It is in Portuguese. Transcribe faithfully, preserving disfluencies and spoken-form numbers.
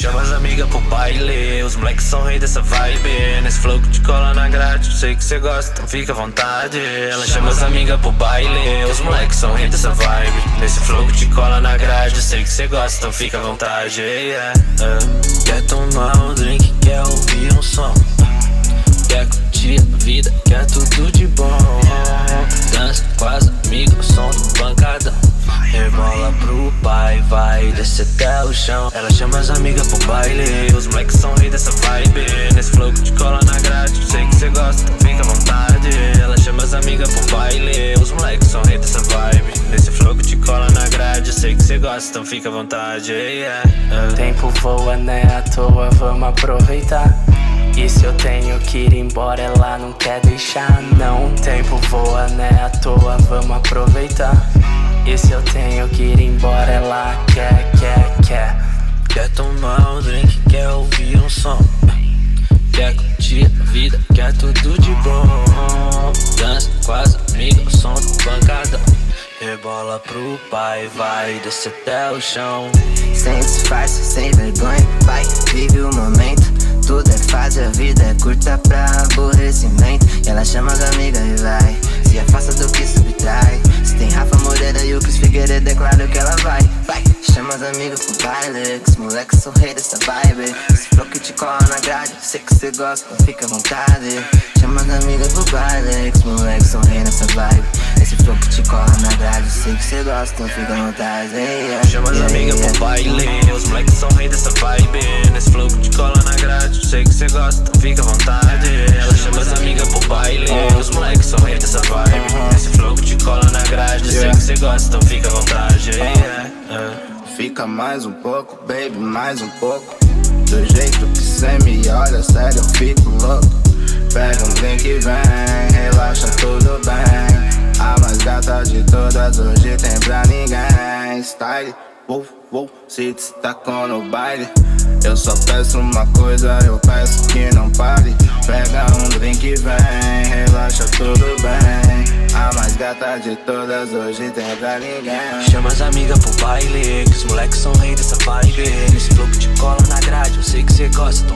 Chama as amigas pro baile, os moleques são rei dessa vibe. Nesse flow que te cola na grade, sei que cê gosta, então fica à vontade. Ela chama as amigas pro baile, os moleques são rei dessa vibe. Nesse flow que te cola na grade, sei que cê gosta, então fica à vontade. Yeah, uh. Quer tomar um drink, quer ouvir um som, quer curtir a vida, quer tudo de bom. Dança com as amigas, som do pancadão. Rebola pro pai, vai descer até o chão. Ela chama as amigas pro baile, os moleques são rei dessa vibe. Nesse flow que te cola na grade, sei que cê gosta, então fica à vontade. Ela chama as amigas pro baile, os moleques são rei dessa vibe. Nesse flow que te cola na grade, sei que cê gosta, então fica à vontade. Yeah, uh. Tempo voa, né à toa, vamos aproveitar. E se eu tenho que ir embora, ela não quer deixar, não. Tempo voa, né à toa, vamos aproveitar. E se eu tenho que ir embora, ela quer, quer, quer. Quer tomar um drink, quer ouvir um som, quer curtir a vida, quer tudo de bom. Dança com as amigas, som do pancadão. Rebola pro pai, vai descer até o chão. Sem disfarce, sem vergonha, vai, vive o momento. Tudo é fase, a vida é curta pra aborrecimento. E ela chama as amigas e vai, se afasta do que subtrai. Se tem Rafa Moreira e o Cris Figueiredo, é claro que ela vai. Vai, chama as amigas pro baile, que os moleques são rei dessa vibe. Esse flow que te cola na grade, sei que cê gosta, então fica à vontade. Chama as amigas pro baile, que os moleques são rei dessa vibe. Esse flow que te cola na grade, sei que cê gosta, então fica à vontade. Yeah, chama as yeah, amigas yeah. pro baile, os moleques são rei dessa vibe. Nesse flow que te cola na grade, sei que cê gosta, então fica à vontade. Ela chama as amigas pro baile, os moleques são rei dessa vibe. Nesse flow que te cola na grade, sei que cê gosta, então fica à vontade. Yeah, uh. Fica mais um pouco, baby, mais um pouco. Do jeito que cê me olha, sério, eu fico louco. Pega um drink e vem, relaxa, tudo bem. A mais gata de todas hoje tem pra ninguém. Style, uou, uou, se destacou no baile. Eu só peço uma coisa, eu peço que não pare. Pega um drink e vem, relaxa, tudo bem. A mais gata de todas hoje tem pra ninguém. Chama as amigas pro baile, que os moleques são rei dessa vibe. Nesse flow que te cola na grade, eu sei que cê gosta, então